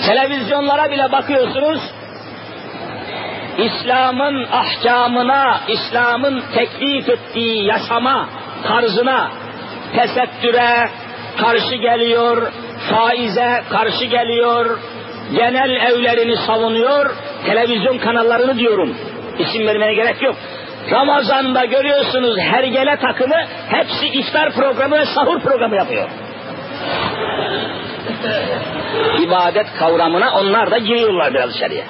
Televizyonlara bile bakıyorsunuz, İslam'ın ahkamına, İslam'ın teklif ettiği yaşama tarzına, tesettüre karşı geliyor, faize karşı geliyor, genel evlerini savunuyor, televizyon kanallarını diyorum, isim vermeye gerek yok. Ramazan'da görüyorsunuz hergele takımı, hepsi iftar programı ve sahur programı yapıyor. İbadet kavramına onlar da giriyorlar biraz içeriye.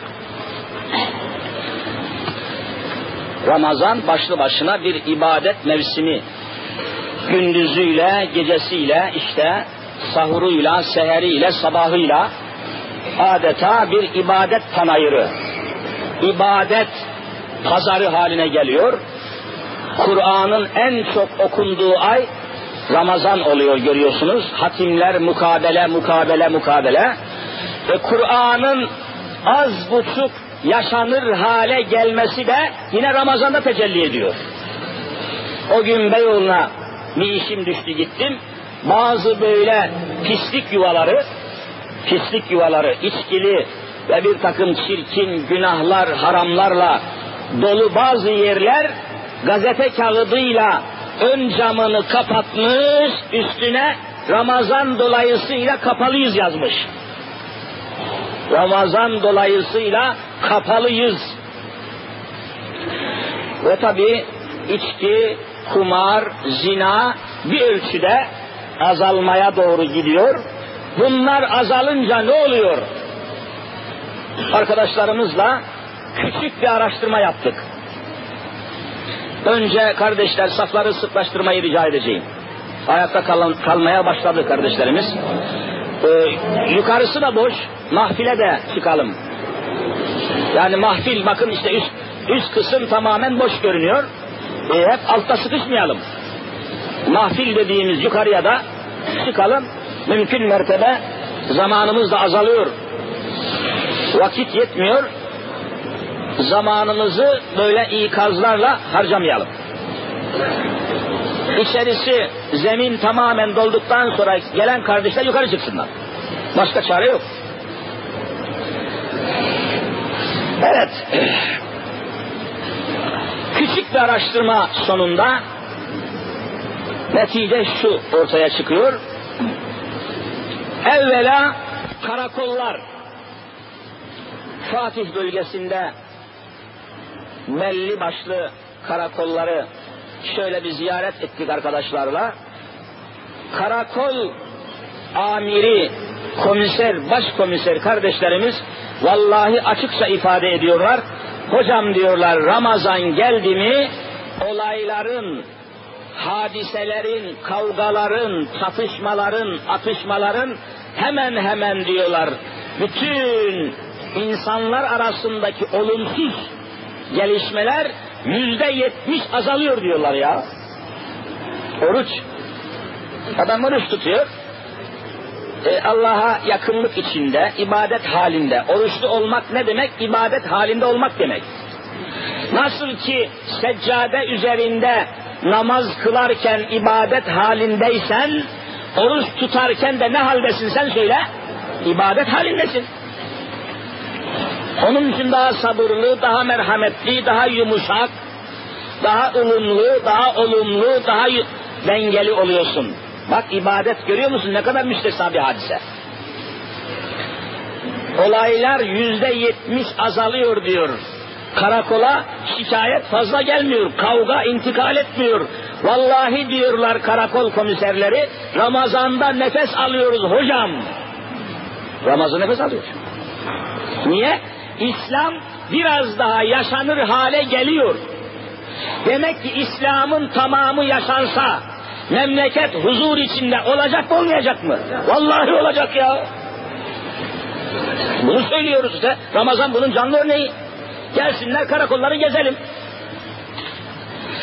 Ramazan başlı başına bir ibadet mevsimi. Gündüzüyle, gecesiyle, işte sahuruyla, seheriyle, sabahıyla adeta bir ibadet panayırı, ibadet pazarı haline geliyor. Kur'an'ın en çok okunduğu ay Ramazan oluyor, görüyorsunuz. Hatimler mukabele. Ve Kur'an'ın az buçuk yaşanır hale gelmesi de yine Ramazan'da tecelli ediyor. O gün Beyoğlu'na bir işim düştü, gittim. Bazı böyle pislik yuvaları, içkili ve bir takım çirkin günahlar, haramlarla dolu bazı yerler gazete kağıdıyla ön camını kapatmış, üstüne Ramazan dolayısıyla kapalıyız yazmış. Ramazan dolayısıyla kapalıyız. Ve tabi içki, kumar, zina bir ölçüde azalmaya doğru gidiyor. Bunlar azalınca ne oluyor? Arkadaşlarımızla küçük bir araştırma yaptık. Önce kardeşler safları sıklaştırmayı rica edeceğim. Ayakta kalmaya başladı kardeşlerimiz. Yukarısı da boş, mahfile de çıkalım. Yani mahfil, bakın işte üst kısım tamamen boş görünüyor. Hep altta sıkışmayalım. Mahfil dediğimiz yukarıya da çıkalım. Mümkün mertebe zamanımız da azalıyor. Vakit yetmiyor. Zamanımızı böyle ikazlarla harcamayalım. İçerisi, zemin tamamen dolduktan sonra gelen kardeşler yukarı çıksınlar. Başka çare yok. Evet. Küçük bir araştırma sonunda netice şu ortaya çıkıyor. Evvela karakollar, Fatih bölgesinde belli başlı karakolları şöyle bir ziyaret ettik arkadaşlarla. Karakol amiri, komiser, başkomiser kardeşlerimiz vallahi açıkça ifade ediyorlar. Hocam diyorlar, Ramazan geldi mi olayların, hadiselerin, kavgaların, çatışmaların, atışmaların hemen diyorlar bütün insanlar arasındaki olumsuz gelişmeler %70 azalıyor diyorlar ya. Oruç. Adam oruç tutuyor. Allah'a yakınlık içinde, ibadet halinde. Oruçlu olmak ne demek? İbadet halinde olmak demek. Nasıl ki seccade üzerinde namaz kılarken ibadet halindeysen, oruç tutarken de ne haldesin sen söyle? İbadet halindesin. Onun için daha sabırlı, daha merhametli, daha yumuşak, daha ılımlı, daha olumlu, daha dengeli oluyorsun. Bak ibadet, görüyor musun ne kadar müstesna bir hadise. Olaylar %70 azalıyor diyor. Karakola şikayet fazla gelmiyor, kavga intikal etmiyor. Vallahi diyorlar karakol komiserleri, Ramazan'da nefes alıyoruz hocam. Ramazan nefes alıyor. Niye? İslam biraz daha yaşanır hale geliyor. Demek ki İslam'ın tamamı yaşansa memleket huzur içinde olacak mı olmayacak mı? Vallahi olacak ya. Bunu söylüyoruz işte. Ramazan bunun canlı örneği. Gelsinler karakolları gezelim.